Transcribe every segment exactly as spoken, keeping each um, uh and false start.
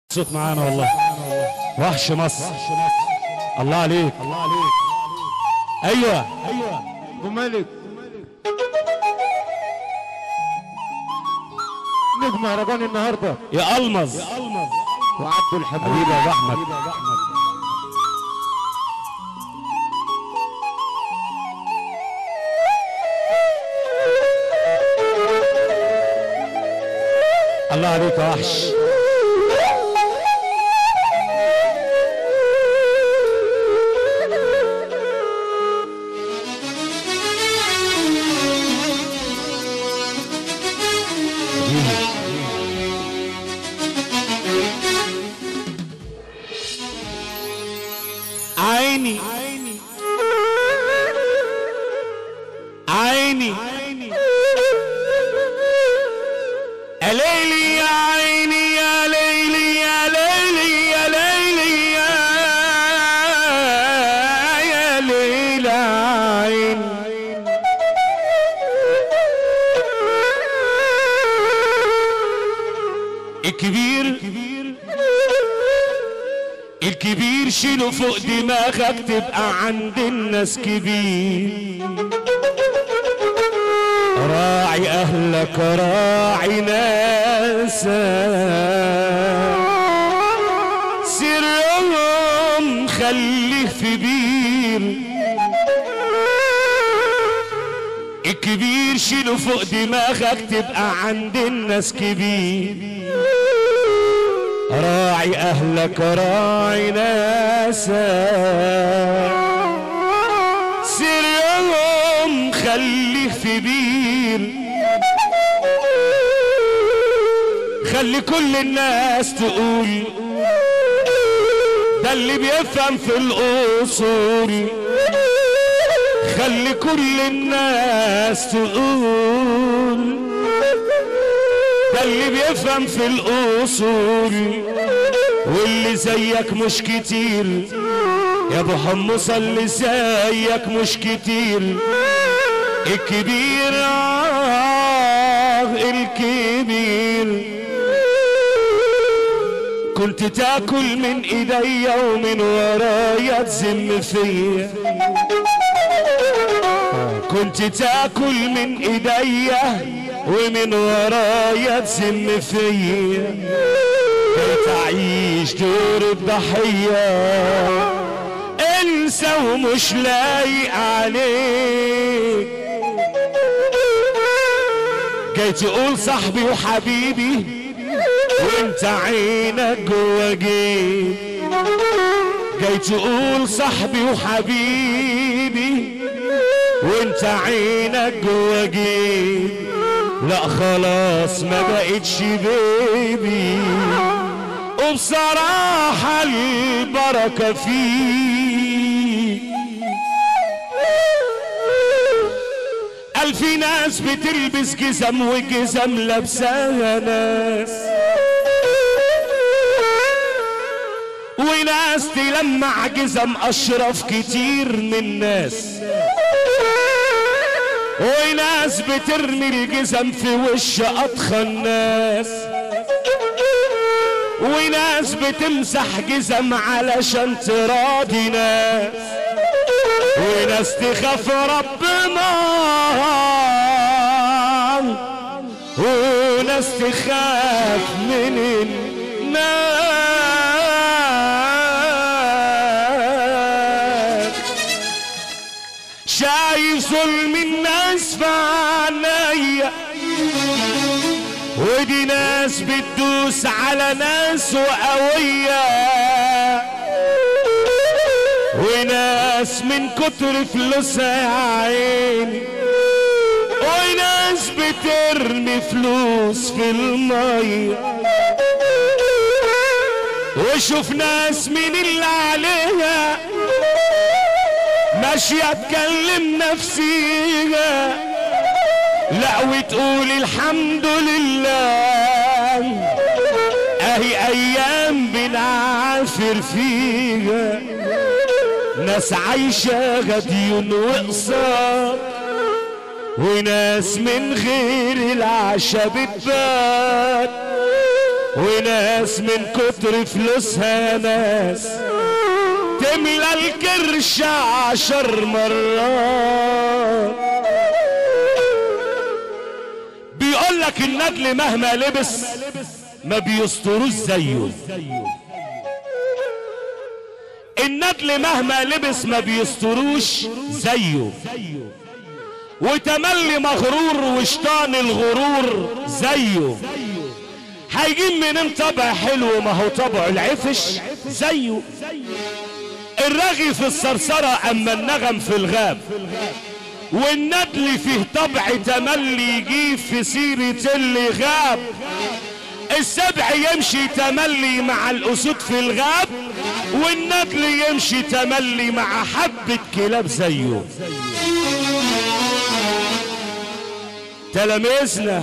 صوت معانا والله. وحش مصر. الله عليك. الله عليك. ايوه ايوه ابو مالك نجم مهرجان النهارده يا المز وعبد الحميد حبيبي يا ابو احمد. الله عليك يا وحش. عيني عيني يا ليلي يا عيني يا ليلي يا ليلي يا ليلي يا يا ليلي عيني الكبير الكبير شيله فوق دماغك تبقى عند الناس كبير. راعي اهلك راعي ناسك سرهم خليه في بير. الكبير شيله فوق دماغك تبقى عند الناس كبير. راعي اهلك راعي ناسك سرهم خليه في بير. خلي كل الناس تقول ده اللي بيفهم في الاصول. خلي كل الناس تقول ده اللي بيفهم في الاصول. واللي زيك مش كتير يا ابو حمص، اللي زيك مش كتير. الكبير آه الكبير كنت تاكل من ايديا ومن ورايا تذم فيا. كنت تاكل من ايديا ومن ورايا تذم فيا. كي تعيش دور الضحية انسى ومش لايق عليك. جاي تقول صاحبي وحبيبي وانت عينك جوا جيب. جاي تقول صاحبي وحبيبي وانت عينك جوا جيب. لا خلاص ما بقتش بيبي، وبصراحة البركة فيك. ألف ناس بتلبس جزم وجزم لابساها ناس، وناس تلمع جزم أشرف كتير من ناس، وناس بترمي الجزم في وش أضخم ناس، وناس بتمسح جزم علشان تراضي ناس، وناس تخاف ربنا وناس تخاف من الناس. شايف ظلم الناس في عينيا، ودي ناس بتدوس على ناس وقوية، وناس من كتر فلوسها يا عيني، وناس بترمي فلوس في المية. وشوف ناس من اللي عليها ماشية تكلم نفسيها لا وتقول الحمد لله، اهي ايام بنعافر فيها. ناس عايشة غديون وقصار، وناس من غير العشا بتبات، وناس من كتر فلوسها ناس تملى الكرش عشر مرات. بيقول لك الندل مهما لبس ما بيستروش زيه. الندل مهما لبس ما بيستروش زيه. وتملي مغرور وشطان الغرور زيه. هيجيب منين طبع حلو ما هو طبعه العفش زيه. الرغي في الصرصرة اما النغم في الغاب. والندل فيه طبع تملي يجيب في سيرة اللي غاب. السبع يمشي تملي مع الاسود في الغاب. والندل يمشي تملي مع حبة كلاب زيه. تلاميذنا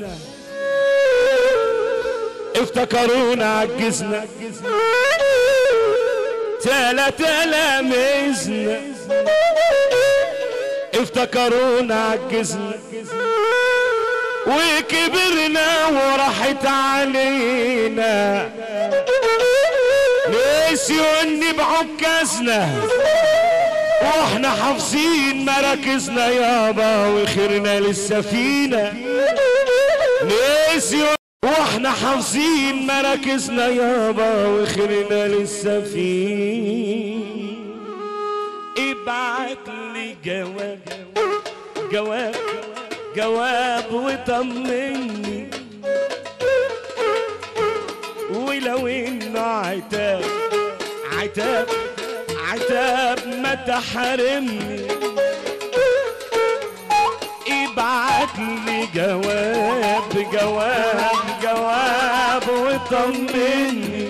افتكرونا عجزنا. تلا تلاميذنا افتكرونا عجزنا وكبرنا وراحت علينا. نسيوا اني بعكازنا واحنا حافظين مراكزنا يابا وخيرنا للسفينة. نسيوا واحنا حافظين مراكزنا يابا وخيرنا للسفينة. ابعت لي جواب جواب جواب وطمني. ولو انه عتاب عتاب عتاب ما تحرمني. ابعت لي جواب جواب جواب وطمني.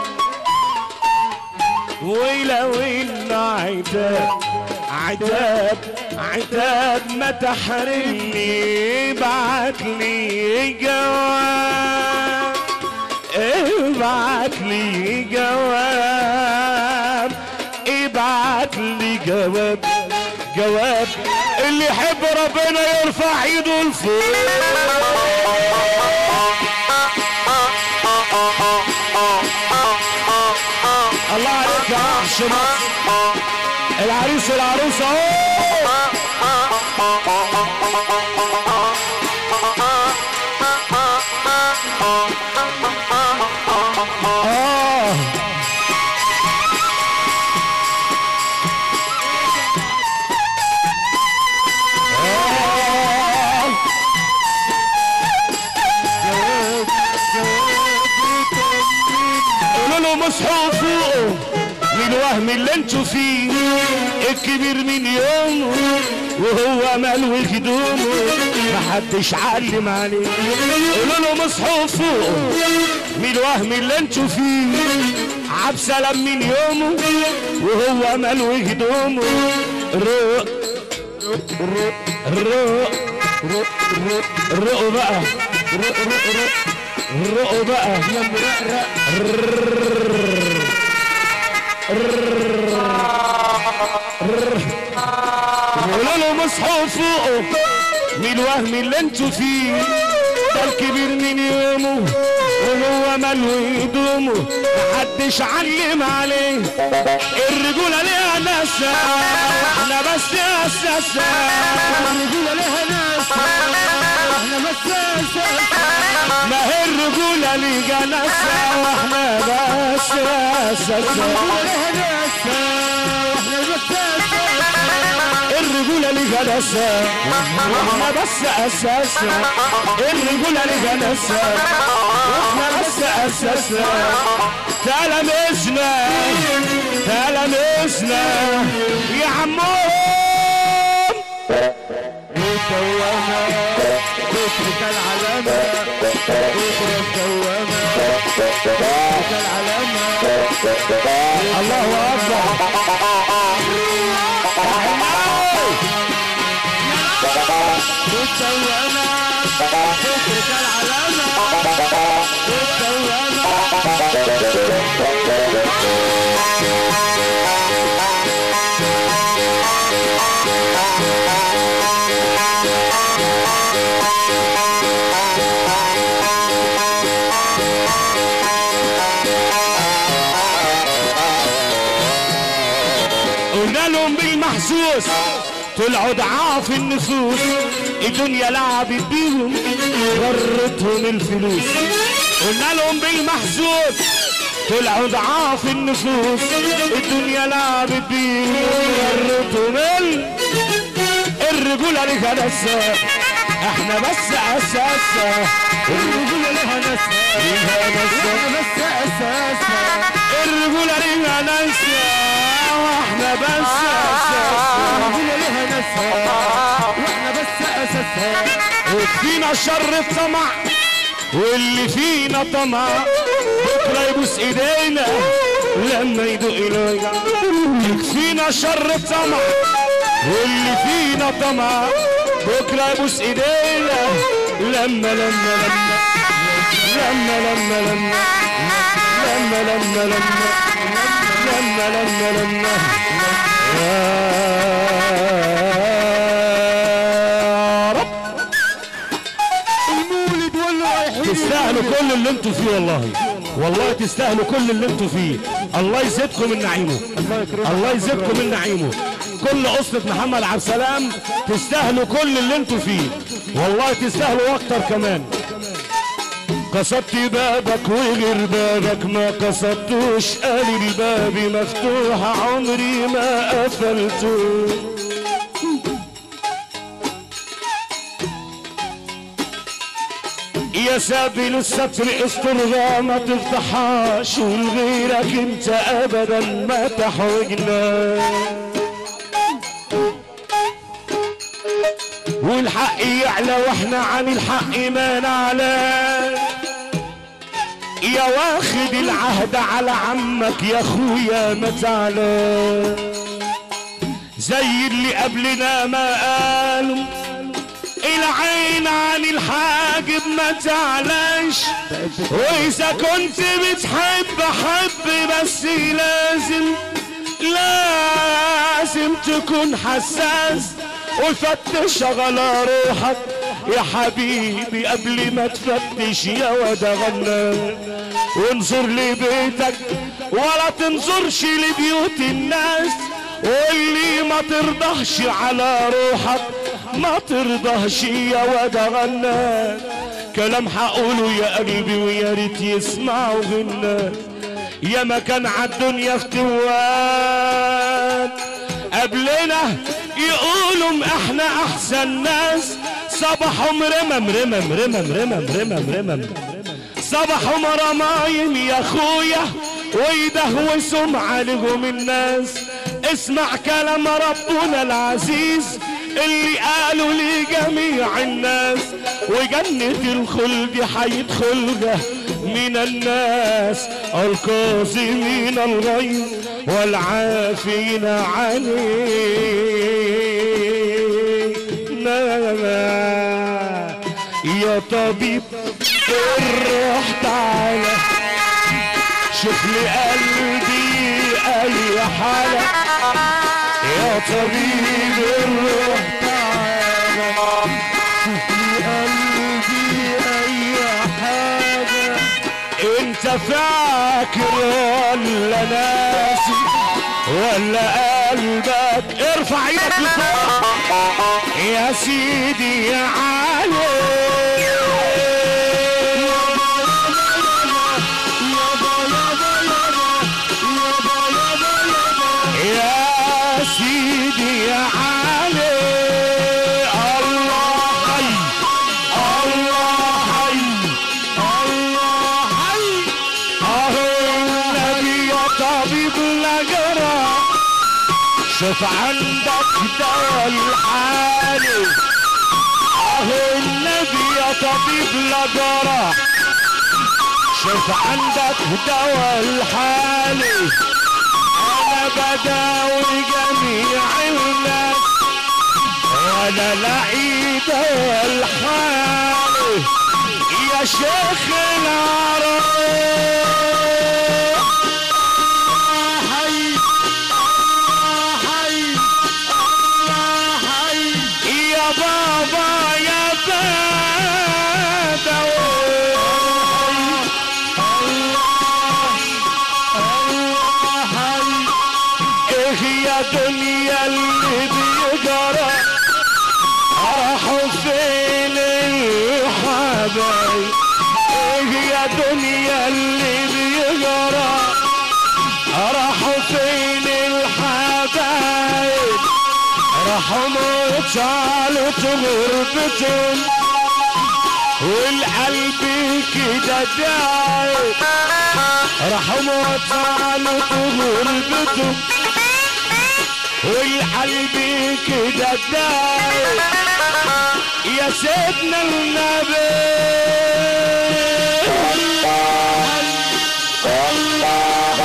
ولو انه عتاب عتاب عتاب ما تحرمني. ابعت لي جواب ابعت لي جواب ابعت لي جواب جواب. اللي يحب ربنا يرفع ايده لفوق. الله عليك يا وحش مصر. العريس والعروسه اهو. مصحوا فوقه من الوهم اللي انتوا فيه. الكبير من يومه وهو ملوي هدومه محدش علم عليه. قولوا له مصحوا فوقه من الوهم اللي انتوا فيه. عبد سلام من يومه وهو ملوي هدومه. الرق الرق الرق الرق بقى الرق الرق الرق الرقوا بقى يا مرقرق. قولوا له مصحوا فوقه من الوهم اللي انتوا فيه. ده الكبير من يومه وهو ملوي هدومه محدش علم عليه. الرجولة ليها ناس احنا بس اساسا. الرجولة ليها ناس احنا بس اساسا. ما هي الرجولة ليها ناس واحنا بس اساسا. الرجولة ليها ناس واحنا بس اساسا. الرجولة ليها ناس واحنا بس اساسا. الرجولة ليها ناس واحنا بس اساسا. تلاميذنا تلاميذنا يا عمهم. وتوهنا بيتك العلامة بيتك الدوامة بيتك العلامة. الله أكبر. بالدوامة بيتك العلامة بالدوامة. قلنا لهم بالمحسوس طلعوا ضعاف النفوس، الدنيا لعبت بيهم غرتهم الفلوس. قلنا لهم بالمحسوس طلعوا ضعاف النفوس، الدنيا لعبت بيهم غرتهم ال... الرجولة ليها ناسها، احنا بس اساسها. الرجولة لها ناسها ليها ناسها واحنا بس اساسها. الرجولة ليها ناسها واحنا بس اساسها. الرجولة لها ناسها واحنا بس اساسها. وفينا شر الطمع واللي فينا طمع بكره يبوس ايدينا لما يدق الوجع. يكفينا شر الطمع واللي فينا طمع بكره يبوس ايدينا لما لما لما لما لما لما لما لما لما لما لما لما يا رب. المولد ولا رايحين تستاهلوا كل اللي انتوا فيه، والله والله تستاهلوا كل اللي انتوا فيه. الله يزيدكم من نعيمه، الله يزيدكم من نعيمه. كل أسرة محمد عبد السلام تستاهلوا كل اللي انتوا فيه، والله تستاهلوا واكتر كمان. قصدت بابك وغير بابك ما قصدتوش، قال الباب مفتوح عمري ما قفلته. يا سابل الستر استرها ما تفتحهاش، ولغيرك انت ابدا ما تحوجنا. والحق يعلى واحنا عن الحق ما نعلى. يا واخد العهد على عمك يا اخويا ما تعلى، زي اللي قبلنا ما قالوا العين عن الحاجب ما تعلاش. واذا كنت بتحب حب بس لازم لازم تكون حساس وفتش على روحك يا حبيبي قبل ما تفتش يا واد غنى. وانظر لبيتك ولا تنظرش لبيوت الناس، واللي ما ترضاش على روحك ما ترضاش يا واد غنى. كلام حقوله يا قلبي ويا ريت يسمعوا غنى. يا ما كان عالدنيا فتوات قبلنا يقولوا احنا احسن ناس، صبحهم رمم رمم رمم رمم رمم رمم صبحهم رمايم يا اخويا ويدهوسهم عليهم الناس. اسمع كلام ربنا العزيز اللي قالوا لجميع الناس، وجنة الخلد حيدخلها من الناس الكاظمين الغيظ والعافين علينا. يا طبيب الروح تعالى شوف لي قلبي اي حالة. يا طبيب الروح تعالى شوف لي قلبي اي حاجة. انت فاكر ولا ناسي ولا قلبك ارفع ايدك لفوق يا سيدي يا علي. سيدي يا علي الله حي الله حي الله حي. اهو النبي يا طبيب الأجرة شوف عندك دواء الحالي. اهو النبي يا طبيب الأجرة شوف عندك دواء الحالي. انا بداوي جميع الناس وانا العيد والحال يا شيخ العرب. حي حي حي يا بابا يا بدوي. يا دنيا راحوا طالت غربتهم والقلب كده داعي، راحوا طالت غربتهم والقلب كده داعي يا سيدنا النبي. الله الله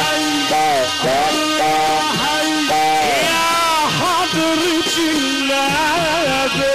الله يا حضرة النبي.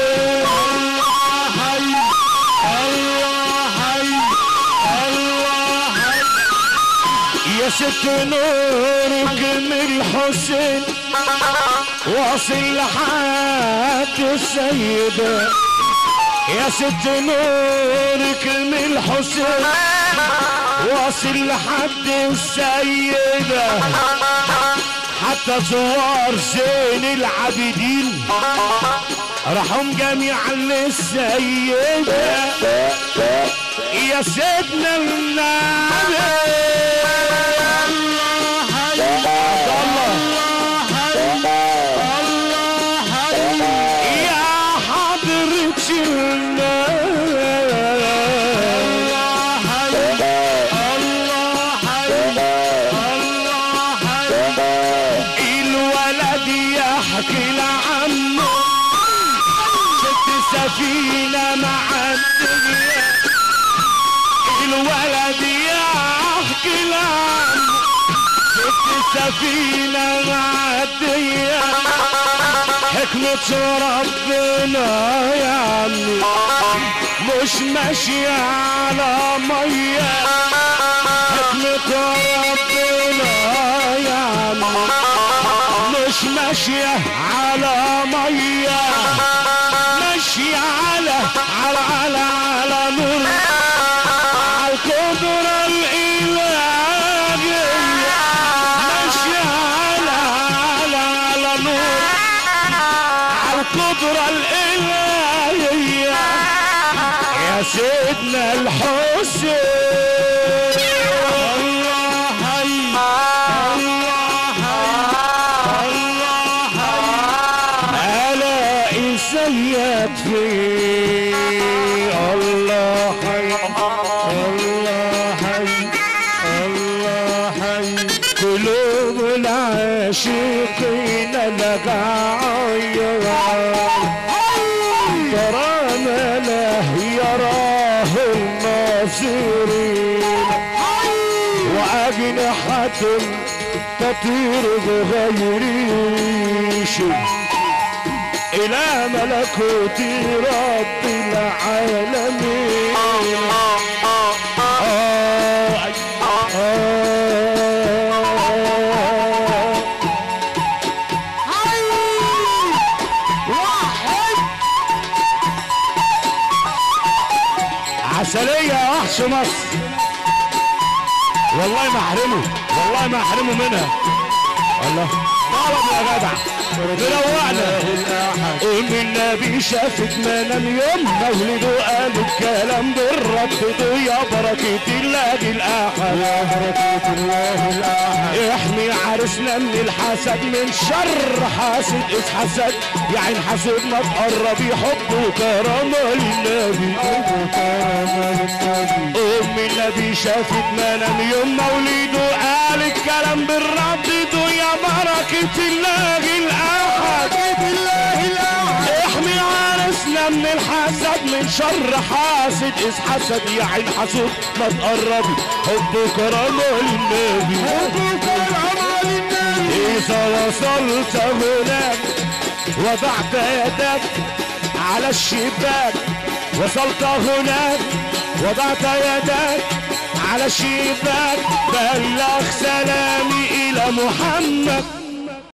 يا ست نورك من الحسين واصل لحد السيدة، يا ست نورك من الحسين واصل لحد السيدة، حتى زوار زين العابدين راحوا جميعا للسيدة يا سيدنا النبي. سفينة معدية الولد يحكي لعنه، شفت سفينة معدية حكمة ربنا يا عمي، مش ماشية على مية، حكمة ربنا يا عمي مش ماشية على مية، ماشي على على على على نور، على القدرة الإلهية، ماشي على على على نور، على القدرة الإلهية يا سيدنا الحسين. الله حي الله حي الله حي ألاقي سيد فيه الله حي الله حي الله حي، قلوب العاشقين لقاعية ترانا له يراه الناظرين، وأجنحة تطير بغير شيء إلى ملكوت رب العالمين. آه آه عسلية يا وحش مصر، والله ما احرمه والله ما احرمه منها. الله طلب يا جدع مروعنا. ام النبي شافت منام يوم مولده قال الكلام بالردده يا بركة الله الأحد، يا بركة الله الأحد احمي عرسنا من الحسد، من شر حاسد إذ حسد يا عين حسود ما تقربي حب وكرامة للنبي، حب وكرامة للنبي. ام النبي شافت منام يوم مولده قال الكلام بالردده يا بركة الله الأحد، احمي عرسنا من الحسد من شر حاسد إذ حسد يا عين حسود ما تقربي حب وكرامة للنبي، حب وكرامة للنبي. إذا وصلت هناك وضعت يدك على الشباك، وصلت هناك وضعت يدك على الشباك، بلغ سلامي إلى محمد